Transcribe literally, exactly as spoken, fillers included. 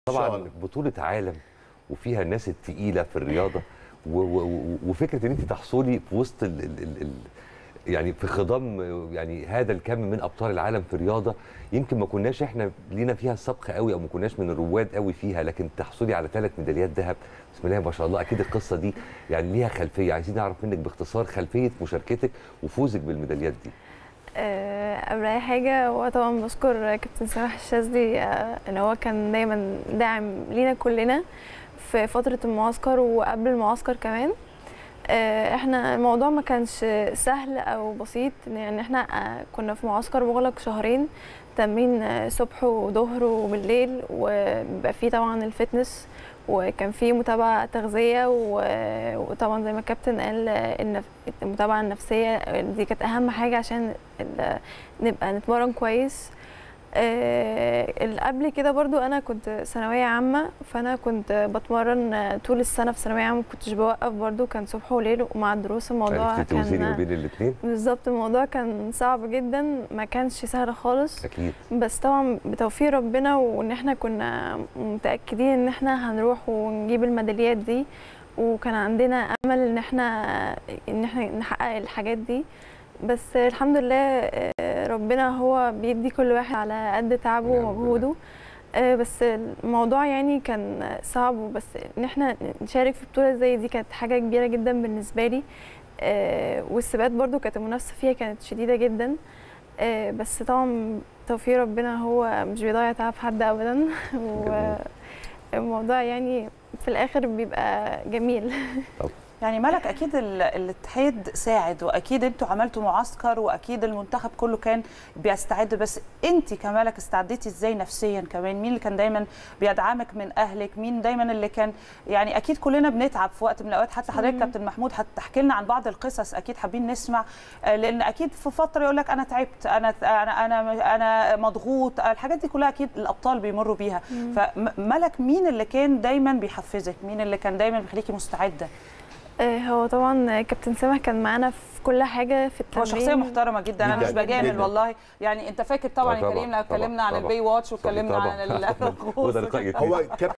طبعا بطولة عالم وفيها الناس التقيلة في الرياضة و و وفكرة ان انت تحصلي في وسط ال ال ال ال يعني في خضم يعني هذا الكم من ابطال العالم في الرياضة، يمكن ما كناش احنا لينا فيها السبق قوي او ما كناش من الرواد قوي فيها، لكن تحصلي على ثلاث ميداليات ذهب بسم الله ما شاء الله. اكيد القصة دي يعني ليها خلفية، عايزين نعرف منك باختصار خلفية مشاركتك وفوزك بالميداليات دي. قبل اي حاجه هو طبعا بشكر كابتن سامح الشاذلي ان هو كان دايما داعم لينا كلنا في فتره المعسكر وقبل المعسكر كمان. احنا الموضوع ما كانش سهل او بسيط، يعني احنا كنا في معسكر مغلق شهرين، تمرين صبح وظهر وبالليل، وبيبقى فيه طبعا الفتنس وكان في متابعه تغذيه، وطبعا زي ما الكابتن قال المتابعه النفسيه دي كانت اهم حاجه عشان نبقى نتمرن كويس. أه قبل كده برضو انا كنت ثانويه عامه، فانا كنت بتمرن طول السنه في ثانويه عامه، ما كنتش بوقف برضو، كان صبح وليل ومع الدروس الموضوع كان توزيني بين الاثنين بالظبط. الموضوع كان صعب جدا، ما كانش سهل خالص اكيد، بس طبعا بتوفيق ربنا وان احنا كنا متاكدين ان احنا هنروح ونجيب الميداليات دي، وكان عندنا امل ان احنا ان احنا نحقق الحاجات دي. بس الحمد لله ربنا هو بيدي كل واحد على قد تعبه ومجهوده. بس الموضوع يعني كان صعب، بس ان احنا نشارك في بطوله زي دي كانت حاجه كبيره جدا بالنسبه لي، والسباقات برضو كانت المنافسه فيها كانت شديده جدا، بس طبعا توفيق ربنا هو مش بيضيع تعب حد ابدا والموضوع يعني في الاخر بيبقى جميل. يعني ملك اكيد الاتحاد ساعد، واكيد انتوا عملتوا معسكر، واكيد المنتخب كله كان بيستعد، بس انت كملك استعديتي ازاي نفسيا كمان؟ مين اللي كان دايما بيدعمك من اهلك؟ مين دايما اللي كان يعني اكيد كلنا بنتعب في وقت من الاوقات، حتى حضرتك كابتن محمود هتحكي لنا عن بعض القصص اكيد حابين نسمع، لان اكيد في فتره يقول لك انا تعبت، انا انا انا انا مضغوط، الحاجات دي كلها اكيد الابطال بيمروا بيها. فملك مين اللي كان دايما بيحفزك؟ مين اللي كان دايما بيخليكي مستعده؟ هو طبعا كابتن سامح كان معانا في كل حاجه في التمرين، هو شخصيه محترمه جدا، انا مش بجامل والله. يعني انت فاكر طبعا يا كريم لما اتكلمنا عن البي واتش واتكلمنا عن الرقص هو